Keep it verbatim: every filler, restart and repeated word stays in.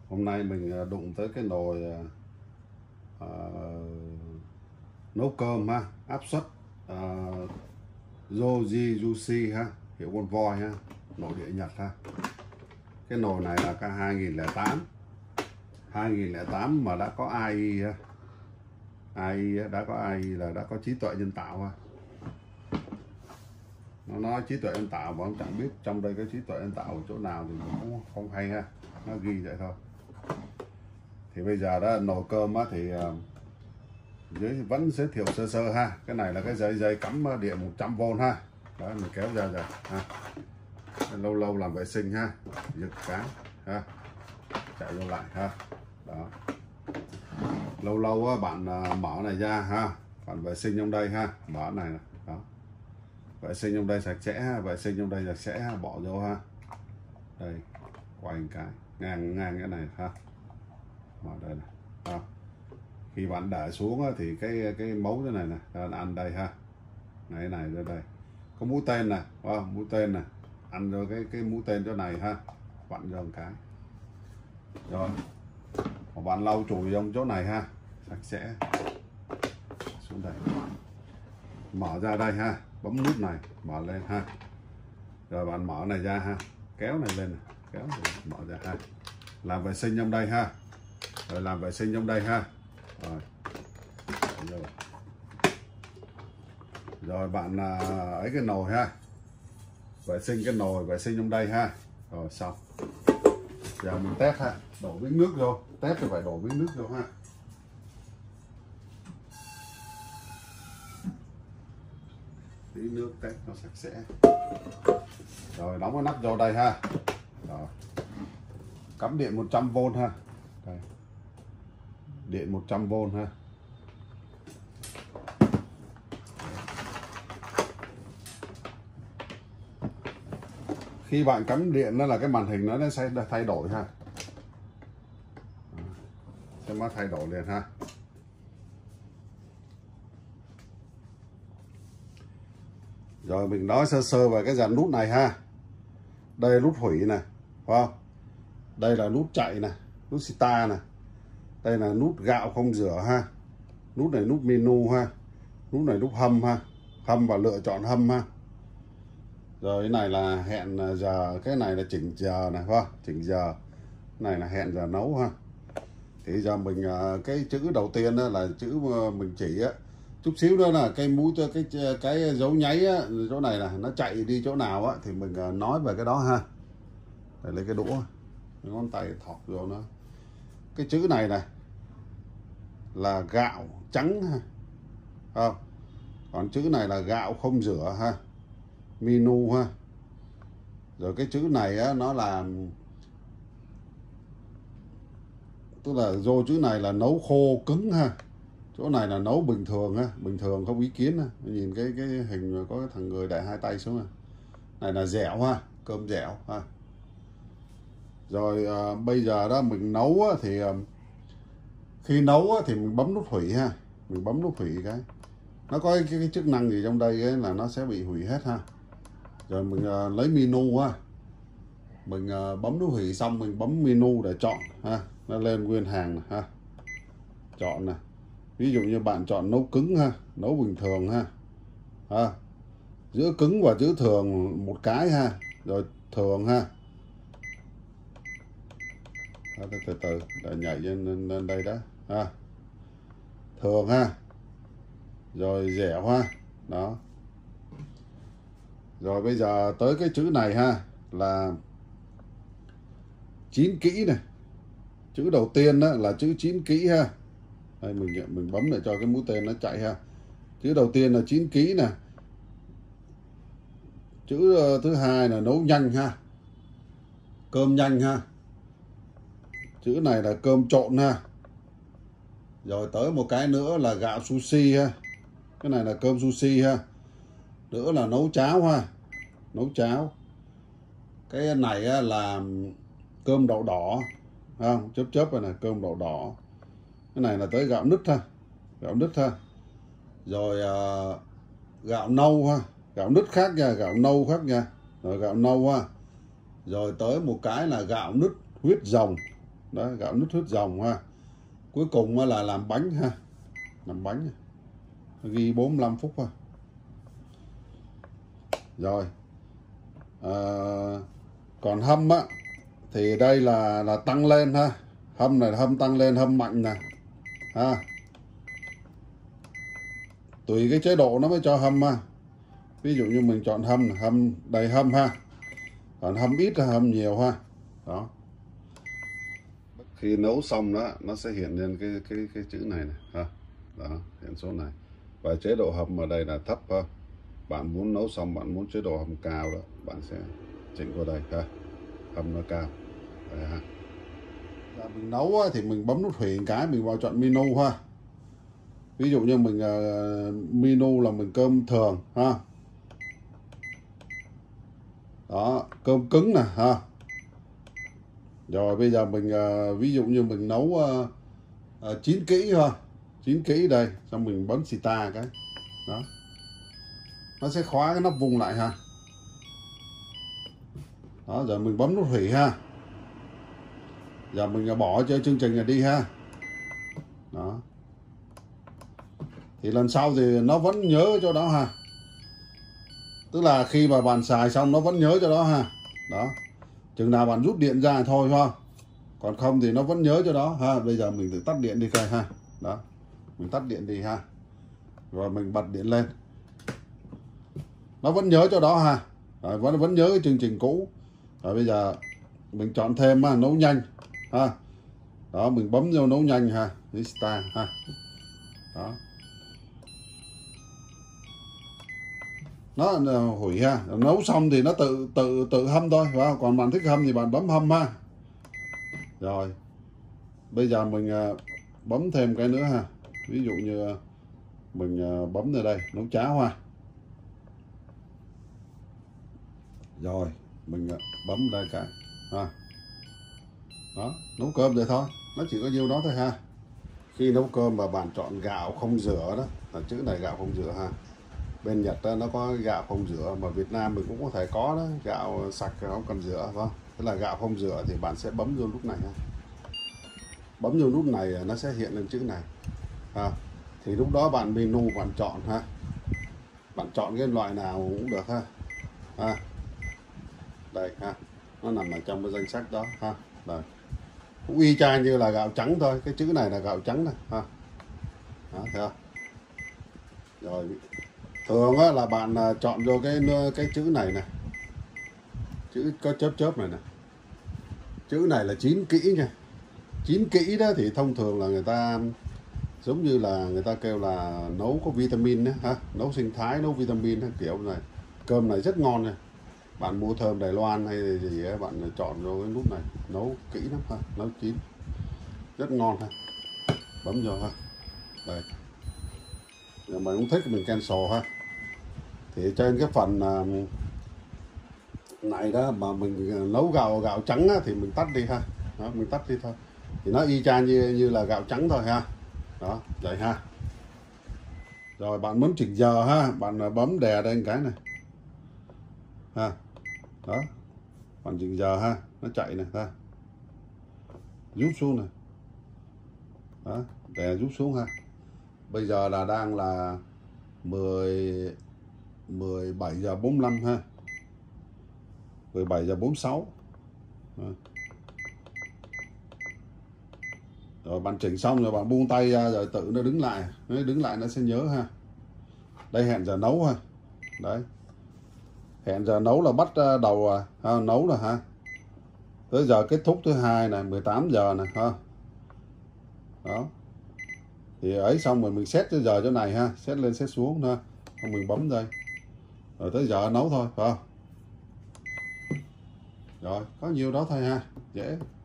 Hôm nay mình đụng tới cái nồi uh, nấu cơm ha, áp suất uh, Joji Juicy ha, hiệu con voi ha, nội địa Nhật ha. Cái nồi này là cái hai nghìn lẻ tám hai nghìn lẻ tám mà đã có a i ha. a i đã có a i là đã có trí tuệ nhân tạo ha. Nó nói trí tuệ nhân tạo mà ông chẳng biết trong đây cái trí tuệ nhân tạo ở chỗ nào thì cũng không hay ha, nó ghi vậy thôi. Thì bây giờ đó nồi cơm á, thì uh, dưới vẫn giới thiệu sơ sơ ha. Cái này là cái dây dây cắm điện một trăm vôn ha. Đó mình kéo ra rồi ha. Lâu lâu làm vệ sinh ha, giật cái ha, chạy vô lại ha. Đó, lâu lâu á, bạn uh, mở này ra ha, bạn vệ sinh trong đây ha, mở này nè. Đó, vệ sinh trong đây sạch sẽ, vệ sinh trong đây sạch sẽ, bỏ vô ha. Đây, quay một cái ngang ngang cái này ha, mở đây này ha. Khi bạn đẩy xuống á, thì cái cái mấu thế này nè, ăn đây ha, này này ra đây có mũi tên nè, wow, mũi tên nè, ăn rồi cái cái mũi tên chỗ này ha, vặn vô một cái rồi. Một bạn lau chùi trong chỗ này ha, sạch sẽ, xuống đây mở ra đây ha, bấm nút này mở lên ha, rồi bạn mở này ra ha, kéo này lên này, kéo này, mở ra ha, làm vệ sinh trong đây ha, rồi làm vệ sinh trong đây ha, rồi rồi, rồi bạn à, ấy cái nồi ha, vệ sinh cái nồi, vệ sinh trong đây ha, rồi xong. Giờ mình test ha, đổ miếng nước vô, test thì phải đổ miếng nước vô ha. Tí nước test nó sạch sẽ. Rồi đóng cái nắp vô đây ha. Rồi, cắm điện một trăm vôn ha. Đây, điện một trăm vôn ha. Khi bạn cắm điện nó là cái màn hình nó sẽ thay đổi ha, sẽ nó thay đổi liền ha. Rồi mình nói sơ sơ về cái dàn nút này ha. Đây là nút hủy nè, phải không? Đây là nút chạy nè, nút start nè. Đây là nút gạo không rửa ha. Nút này nút menu ha. Nút này nút hâm ha. Hâm và lựa chọn hâm ha. Rồi cái này là hẹn giờ, cái này là chỉnh giờ này, phải không? Chỉnh giờ. Cái này là hẹn giờ nấu ha. Thì giờ mình cái chữ đầu tiên là chữ mình chỉ á, chút xíu nữa là cái mũi cái cái dấu nháy á, chỗ này là nó chạy đi chỗ nào á thì mình nói về cái đó ha. Để lấy cái đũa, ngón tay thọt vô nó. Cái chữ này này là gạo trắng ha, không? Còn chữ này là gạo không rửa ha, menu ha. Rồi cái chữ này á, nó là tức là vô chữ này là nấu khô cứng ha, chỗ này là nấu bình thường ha, bình thường không ý kiến ha. Nhìn cái cái hình có cái thằng người đẩy hai tay xuống này, này là dẻo ha, cơm dẻo ha. Rồi à, bây giờ đó mình nấu á, thì à, khi nấu á, thì mình bấm nút hủy ha, mình bấm nút hủy cái nó có cái, cái, cái chức năng gì trong đây ấy, là nó sẽ bị hủy hết ha. Rồi mình à, lấy menu ha, mình à, bấm nút hủy xong mình bấm menu để chọn ha, nó lên nguyên hàng này, ha, chọn này. Ví dụ như bạn chọn nấu cứng ha, nấu bình thường ha, ha. Giữa cứng và giữa thường một cái ha, rồi thường ha. Đó, từ từ từ để nhảy lên, lên đây đó ha, thường ha, rồi dẻo ha. Đó, rồi bây giờ tới cái chữ này ha, là chín kỹ này. Chữ đầu tiên đó là chữ chín kỹ ha. Đây mình mình bấm để cho cái mũi tên nó chạy ha. Chữ đầu tiên là chín kỹ nè. Chữ thứ hai là nấu nhanh ha, cơm nhanh ha. Chữ này là cơm trộn ha. Rồi tới một cái nữa là gạo sushi ha. Cái này là cơm sushi ha. Nữa là nấu cháo ha, nấu cháo. Cái này là cơm đậu đỏ không, chớp chớp này là cơm đậu đỏ. Cái này là tới gạo nứt ha, gạo nứt ha. Rồi uh, gạo nâu ha, gạo nứt khác nha, gạo nâu khác nha. Rồi gạo nâu ha. Rồi tới một cái là gạo nứt huyết rồng đó, gạo nứt hút dòng ha. Cuối cùng là làm bánh ha, làm bánh ghi bốn mươi lăm phút thôi. Rồi à, còn hâm á thì đây là là tăng lên ha, hâm này hâm tăng lên, hâm mạnh nè ha, tùy cái chế độ nó mới cho hâm ha. Ví dụ như mình chọn hâm hâm đầy hâm ha, còn hâm ít là hâm nhiều ha. Đó, khi nấu xong đó nó sẽ hiện lên cái cái cái chữ này này ha. Đó, hiện số này. Và chế độ hầm ở đây là thấp ha. Bạn muốn nấu xong, bạn muốn chế độ hầm cao đó, bạn sẽ chỉnh vào đây ha, hầm nó cao đây ha. Là mình nấu thì mình bấm nút hủy cái, mình vào chọn menu ha. Ví dụ như mình uh, menu là mình cơm thường ha. Đó, cơm cứng nè ha. Rồi bây giờ mình uh, ví dụ như mình nấu uh, uh, chín kỹ ha, chín kỹ đây, xong mình bấm Sita cái đó, nó sẽ khóa cái nắp vùng lại ha. Đó, giờ mình bấm nút hủy ha. Giờ mình bỏ cho chương trình này đi ha. Đó, thì lần sau thì nó vẫn nhớ cho đó ha, tức là khi mà bạn xài xong nó vẫn nhớ cho đó ha. Đó, chừng nào bạn rút điện ra thôi ha, còn không thì nó vẫn nhớ cho đó ha. Bây giờ mình tự tắt điện đi coi ha. Đó, mình tắt điện đi ha, rồi mình bật điện lên, nó vẫn nhớ cho đó ha. Rồi, vẫn vẫn nhớ cái chương trình cũ. Rồi bây giờ mình chọn thêm ha, nấu nhanh ha. Đó, mình bấm vô nấu nhanh ha, Vista ha. Đó, nó hủy ha. Nấu xong thì nó tự tự tự hâm thôi, phải không? Còn bạn thích hâm thì bạn bấm hâm ha. Rồi bây giờ mình bấm thêm cái nữa ha. Ví dụ như mình bấm vào đây nấu cháo ha. Rồi mình bấm đây cái ha. Đó, nấu cơm vậy thôi, nó chỉ có nhiêu đó thôi ha. Khi nấu cơm mà bạn chọn gạo không rửa đó, là chữ này gạo không rửa ha. Bên Nhật đó, nó có gạo không rửa, mà Việt Nam mình cũng có thể có đó, gạo sạch không cần rửa, phải không? Tức là gạo không rửa thì bạn sẽ bấm vô nút này ha. Bấm vô nút này nó sẽ hiện lên chữ này ha. Thì lúc đó bạn menu bạn chọn ha, bạn chọn cái loại nào cũng được ha. Ha, đây ha, nó nằm ở trong cái danh sách đó ha. Đây, cũng y chang như là gạo trắng thôi, cái chữ này là gạo trắng này ha. Đó, thấy không? Rồi thường á, là bạn chọn vô cái cái chữ này này, chữ có chớp chớp này này, chữ này là chín kỹ nha. Chín kỹ đó thì thông thường là người ta giống như là người ta kêu là nấu có vitamin đó, ha, nấu sinh thái, nấu vitamin đó, kiểu này. Cơm này rất ngon nha. Bạn mua thơm Đài Loan hay gì ấy, bạn chọn vô cái nút này, nấu kỹ lắm ha, nấu chín rất ngon ha. Bấm vô ha. Đây, nếu mà không thích mình cancel ha. Thì trên cái phần này đó mà mình nấu gạo gạo trắng á, thì mình tắt đi ha. Đó, mình tắt đi thôi, thì nó y chang như như là gạo trắng thôi ha. Đó, vậy ha. Rồi bạn muốn chỉnh giờ ha, bạn bấm đè lên cái này ha. Đó, bạn chỉnh giờ ha, nó chạy này ha, rút xuống này. Đó, đè rút xuống ha. Bây giờ là đang là mười mười bảy giờ bốn mươi lăm ha, mười bảy giờ bốn mươi sáu. Đó. Rồi bạn chỉnh xong rồi bạn buông tay ra rồi tự nó đứng lại, nó đứng lại nó sẽ nhớ ha. Đây hẹn giờ nấu ha. Đấy, hẹn giờ nấu là bắt đầu ha, nấu rồi ha. Tới giờ kết thúc thứ hai này, mười tám giờ này ha. Đó, thì ấy xong rồi mình set cái giờ chỗ này ha, set lên set xuống ha, xong mình bấm đây rồi tới giờ nấu thôi, phải không? Rồi có nhiêu đó thôi ha, dễ.